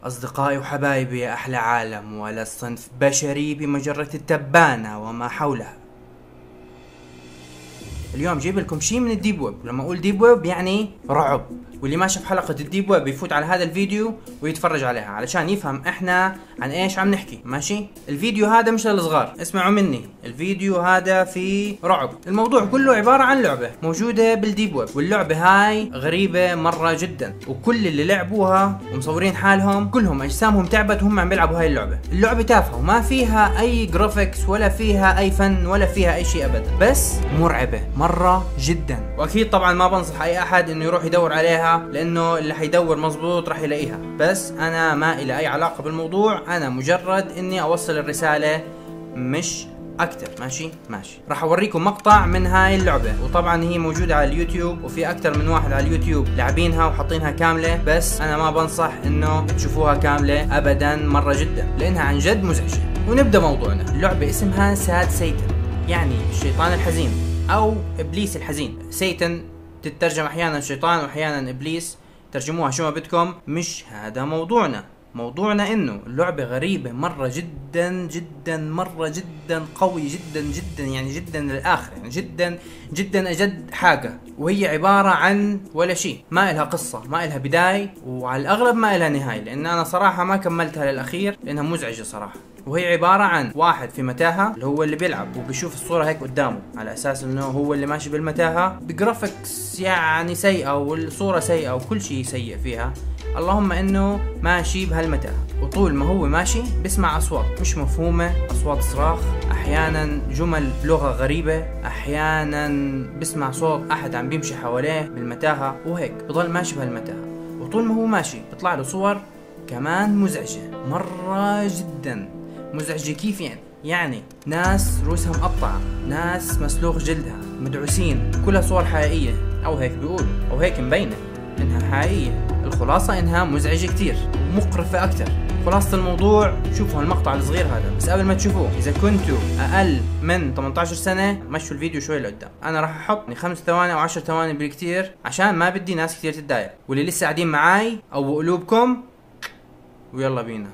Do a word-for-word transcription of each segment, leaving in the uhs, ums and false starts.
أصدقائي وحبايبي يا أحلى عالم ولا صنف بشري بمجرة التبانة وما حولها. اليوم جيب لكم شيء من الديب ويب، ولما أقول ديب ويب يعني رعب، واللي ما شاف حلقة الديب ويب يفوت على هذا الفيديو ويتفرج عليها علشان يفهم احنا عن ايش عم نحكي. ماشي؟ الفيديو هذا مش للصغار، اسمعوا مني، الفيديو هذا فيه رعب. الموضوع كله عبارة عن لعبة موجودة بالديب ويب، واللعبة هاي غريبة مرة جدا، وكل اللي لعبوها ومصورين حالهم كلهم اجسامهم تعبت وهم عم بيلعبوا هاي اللعبة. اللعبة تافهة وما فيها اي جرافيكس ولا فيها اي فن ولا فيها اي شيء ابدا، بس مرعبة مرة جدا. واكيد طبعا ما بنصح اي احد انه يروح يدور عليها، لانه اللي حيدور مزبوط راح يلاقيها. بس انا ما إلي اي علاقة بالموضوع، انا مجرد اني اوصل الرسالة مش اكتر. ماشي ماشي راح اوريكم مقطع من هاي اللعبة، وطبعا هي موجودة على اليوتيوب وفي اكتر من واحد على اليوتيوب لاعبينها وحاطينها كاملة، بس انا ما بنصح انه تشوفوها كاملة ابدا مرة جدا، لانها عن جد مزعجة. ونبدأ موضوعنا. اللعبة اسمها ساد سيتن، يعني الشيطان الحزين او ابليس الحزين. سيتن تترجم احيانا شيطان واحيانا ابليس، ترجموها شو ما بدكم. مش هذا موضوعنا. موضوعنا انه اللعبة غريبة مرة جدا جدا، مرة جدا قوي جدا جدا، يعني جدا للاخر، يعني جدا جدا اجد حاجة. وهي عبارة عن ولا شيء، ما إلها قصة، ما إلها بداية، وعلى الاغلب ما إلها نهاية، لان انا صراحة ما كملتها للاخير لانها مزعجة صراحة. وهي عبارة عن واحد في متاهة، اللي هو اللي بيلعب وبيشوف الصورة هيك قدامه على اساس انه هو اللي ماشي بالمتاهة، بجرافيكس يعني سيئة والصورة سيئة وكل شيء سيء فيها، اللهم انه ماشي بهالمتاهة. وطول ما هو ماشي بسمع اصوات مش مفهومة، اصوات صراخ، احيانا جمل بلغة غريبة، احيانا بسمع صوت احد عم بيمشي حواليه بالمتاهة، وهيك بضل ماشي بهالمتاهة. وطول ما هو ماشي بيطلع له صور كمان مزعجة مرة جدا. مزعجة كيف يعني؟ يعني ناس رؤوسها مقطعة، ناس مسلوخ جلدها، مدعوسين، كلها صور حقيقية، او هيك بيقولوا، او هيك مبينة انها حقيقية. الخلاصة انها مزعجة كتير ومقرفة اكتر. خلاصة الموضوع، شوفوا هالمقطع الصغير هذا، بس قبل ما تشوفوه اذا كنتوا اقل من ثمانية عشر سنة مشوا الفيديو شوي لقدام. انا راح احط خمس ثواني او عشر ثواني بالكتير عشان ما بدي ناس كتير تتضايق. واللي لسه قاعدين معاي او قلوبكم، ويلا بينا.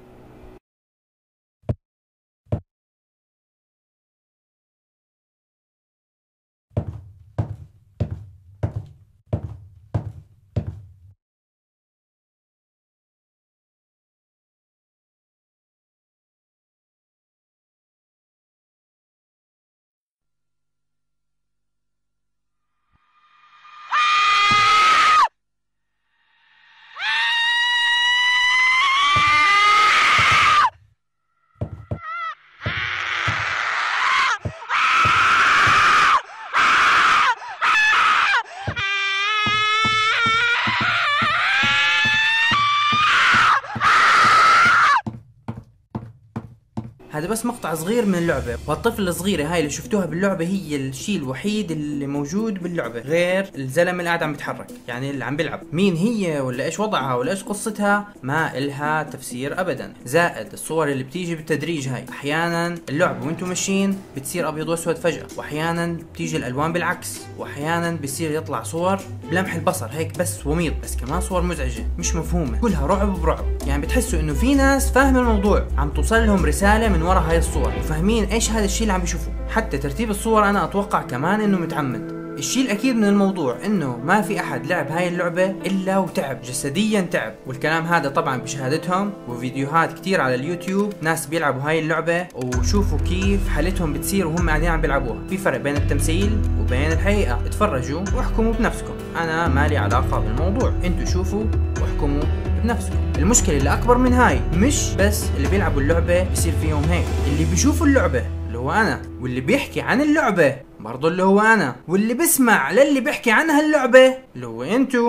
هذا بس مقطع صغير من اللعبة، والطفل الصغيرة هاي اللي شفتوها باللعبة هي الشيء الوحيد اللي موجود باللعبة، غير الزلمة اللي قاعد عم بيتحرك، يعني اللي عم بيلعب. مين هي ولا ايش وضعها ولا ايش قصتها ما إلها تفسير ابدا. زائد الصور اللي بتيجي بالتدريج هاي، احيانا اللعبة وانتم ماشيين بتصير ابيض واسود فجأة، واحيانا بتيجي الالوان بالعكس، واحيانا بيصير يطلع صور بلمح البصر هيك بس وميض، بس كمان صور مزعجة مش مفهومة، كلها رعب برعب. يعني بتحسوا انه في ناس فاهمة الموضوع، عم توصل لهم رسالة من ورا هاي الصور، وفاهمين ايش هذا الشيء اللي عم بيشوفوه. حتى ترتيب الصور انا اتوقع كمان انه متعمد. الشيء الاكيد من الموضوع انه ما في احد لعب هاي اللعبة الا وتعب جسديا، تعب. والكلام هذا طبعا بشهادتهم وفيديوهات كتير على اليوتيوب، ناس بيلعبوا هاي اللعبة وشوفوا كيف حالتهم بتصير وهم قاعدين عم بيلعبوها. في فرق بين التمثيل وبين الحقيقة. اتفرجوا واحكموا بنفسكم، انا مالي علاقة بالموضوع، انتوا شوفوا واحكموا بنفسكم. المشكلة اللي اكبر من هاي مش بس اللي بيلعبوا اللعبة بيصير فيهم هيك، اللي بيشوفوا اللعبة اللي هو انا، واللي بيحكي عن اللعبة برضو اللي هو انا، واللي بسمع للي بيحكي عنها اللعبة اللي هو انتو.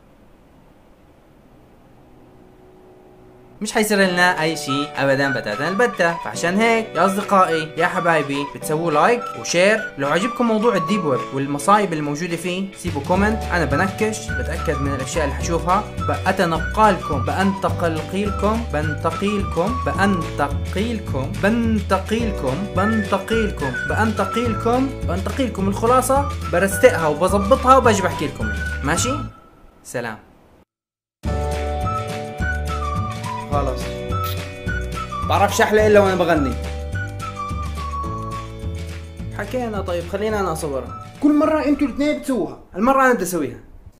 مش حيصير لنا اي شيء ابدا بتاتا البتة. فعشان هيك يا اصدقائي يا حبايبي بتسووا لايك وشير. لو عجبكم موضوع الديب ويب والمصايب اللي موجودة فيه سيبوا كومنت، انا بنكش بتأكد من الاشياء اللي حشوفها، بأتنقلكم بأنتقلقيلكم بنتقيلكم بأنتقيلكم بنتقيلكم بنتقيلكم بأنتقيلكم بنتقيلكم. الخلاصة برستقها وبظبطها وبجي بحكي لكم. ماشي؟ سلام. خلاص بعرفش احلى الا وانا بغني. حكينا طيب خلينا انا اصورها. كل مرة انتوا الاثنين بتسووها. المرة انا بدي اسويها.